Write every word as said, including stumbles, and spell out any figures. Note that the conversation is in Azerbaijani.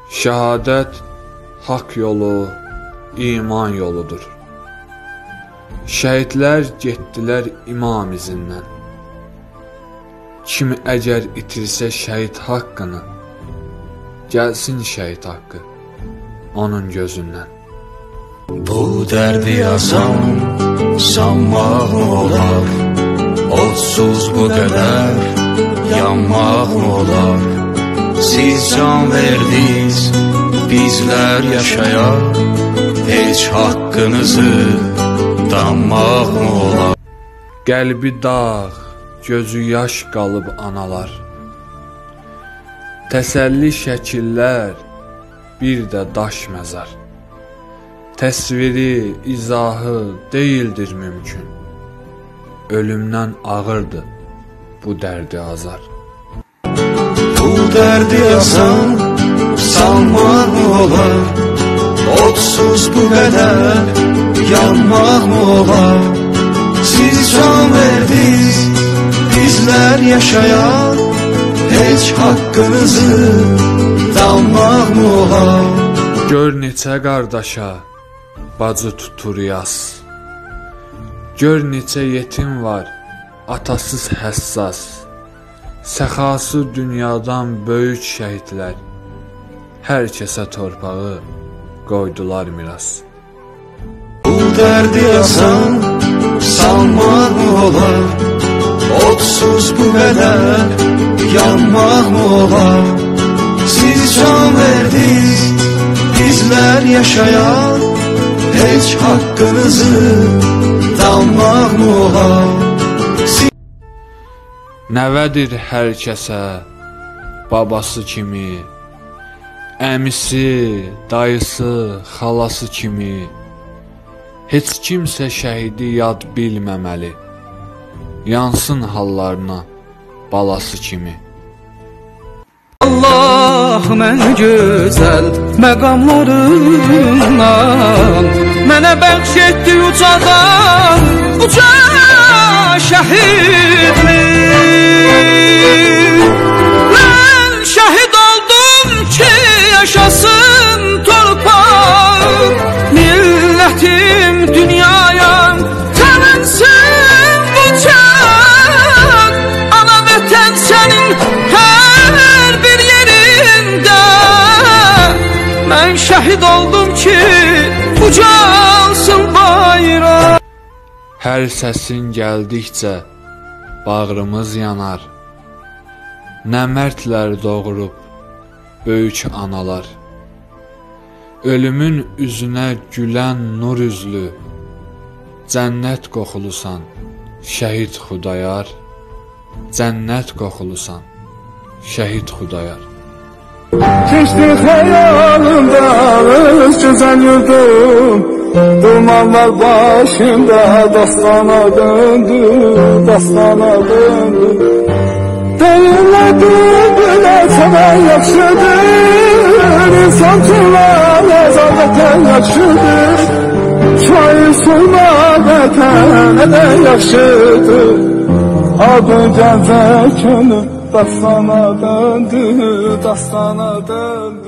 Şəhadət haqq yolu, iman yoludur. Şəhidlər getdilər imam izindən. Kim əgər itirsə şəhid haqqını, gəlsin şəhid haqqı onun gözündən. Bu dərdi yazan sanmaq olar, odsuz bu qədər yanmaq olar. Siz can verdiniz, bizlər yaşayaq, heç haqqınızı danmaq olar. Qəlbi dağ, gözü yaş qalıb analar. Təsəlli şəkillər, bir də daş məzar. Təsviri, izahı deyildir mümkün. Ölümdən ağırdır bu dərdi azar. Bu dərdi yazan sanmaq olar, odsuz bu qədər yanmaq olar. Siz can verdiniz, bizlər yaşayaq, heç haqqınızı danmaq olar. Gör neçə qardaşa bacı tutur yas. Gör neçə yetim var, atasız həssas. Səxası dünyadan böyük şəhidlər, hər kəsə torpağı qoydular miras. Bu dərdi yazan sanmaq olar, odsuz bu qədər yanmaq olar. Siz can verdiniz, bizlər yaşayaq, heç haqqınızı danmaq olar. Nəvədir hər kəsə babası kimi, əmisi, dayısı, xalası kimi. Heç kimsə şəhidi yad bilməməli, yansın hallarına balası kimi. Allah mən gözəl məqamlarından mənə bəxş etdi ucadan uca şəhidlik. Mən şəhid oldum ki yaşasın torpaq, millətim dünyaya tanınsın bu çağ. Ana vətən sənin hər bir yerində, mən şəhid oldum ki ucalsın bayraq. Hər səsin gəldikcə bağrımız yanar. Nə mərdlər doğurub böyük analar. Ölümün üzünə gülən nur üzlü, cənnət qoxulusan şəhid Xudayar. Cənnət qoxulusan şəhid Xudayar. Keçdi xəyalımda öz gözəl yurdum, dumanlar başımda dastana döndü, dastana döndü. Deyirlər bülbülər sənə yaxşıdır, insan tular əzalətən yaxşıdır. Şair soyma vətən ədə yaxşıdır, adı gəncə könül dastana döndü, dastana döndü.